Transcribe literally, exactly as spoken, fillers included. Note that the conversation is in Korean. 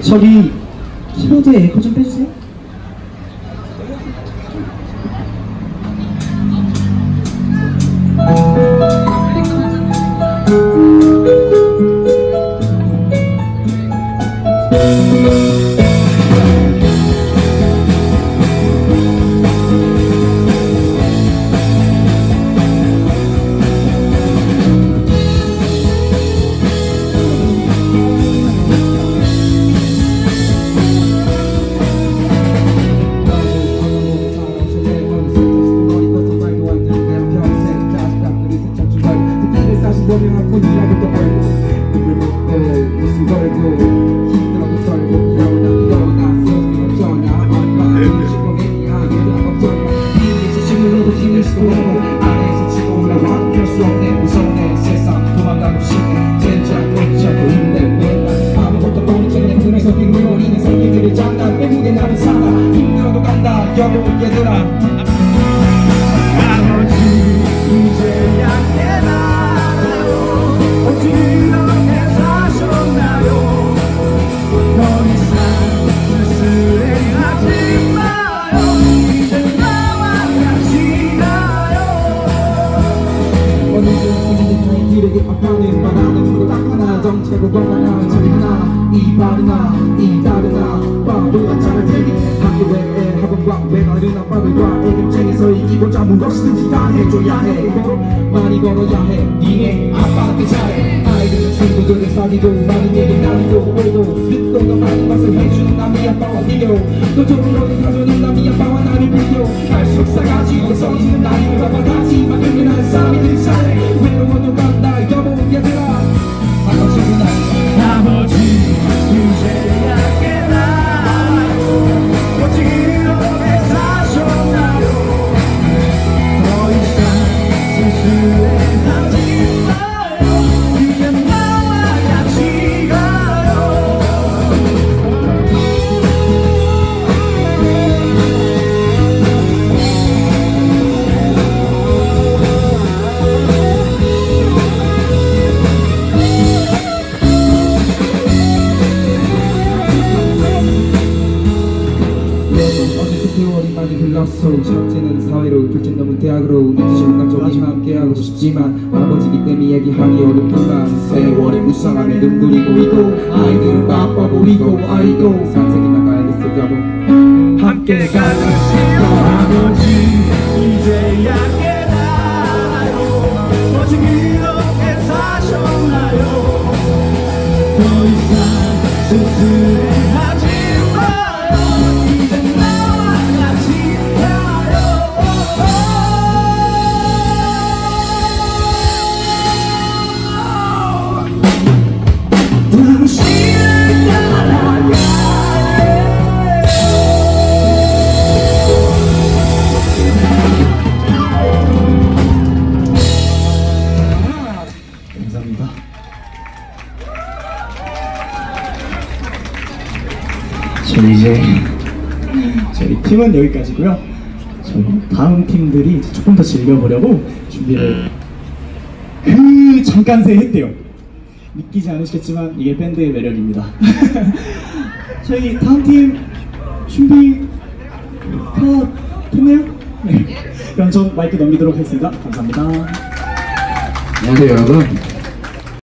저기 키보드 에코 좀 빼주세요. 보면 아픈이라고 또 알고 눈물 먹고 웃음 걸고 힘들어도 털고 일어나 일어나 쓰러지면 전화 엄마 시공이야 얘들아 걱정이야 이게 지금으로도 힘낼 수도 없고 안에서 지금 올라와도 할 수 없네 무섭네 세상 도망가고 싶네 진짜 못 잡고 있네 맨날 아무것도 모르지 그냥 눈에서 빙글거리는 새끼들의 장난 때문에 나는 살아 힘들어도 간다 여보 얘들아 아빠는 말하는 거딱 하나 정체고 건강한 저리 하나 이 바르나 이 다르나 바보가 잘할 테니 학교 외에 학원과 외나른 아빠들과 애경쟁에서 이기고자 무엇이든지 다 해줘야 해 많이 벌어야 해 니네 아빠한테 잘해 아이들 친구들을 사귀고 많은 얘기 나누고 오도 듣고 더 많은 것을 해주는 남이 아빠와 비교 또 돈으로도 사주는 남이 아빠와 나를 비교 갈수록 싸가지고 써지는 나이를 봐봐 다시 막으면 한 사람이 늘 잘해 외로워도 간다 여보 얘들아 아까시구나 아버지 이제야 깨달아요 어찌 이렇게 사셨나요 더 이상 실수해하지 마요 이제 나와 같이 가요 세월이 흘렀어 첫째는 사회로 둘째는 넘은 대학으로 이제는 감정이 함께하고 싶지만 아버지기 때문에 얘기하기 어렵구만 세월이 무쌍하게 눈물이 고이고 아이들은 바빠 보이고 아이고 산책이 나가야겠어 여보 함께 가주시오 아버지 이제야 깨달아요 어찌 이렇게 사셨나요 더 이상 쓸쓸해하지 감사합니다. 저희 이제 저희 팀은 여기까지고요. 저희 다음 팀들이 조금 더 즐겨보려고 준비를 그 잠깐 새 했대요. 믿기지 않으시겠지만 이게 밴드의 매력입니다. 저희 다음 팀 준비 다 됐나요? 네. 그럼 전 마이크 넘기도록 하겠습니다. 감사합니다. 안녕하세요 여러분.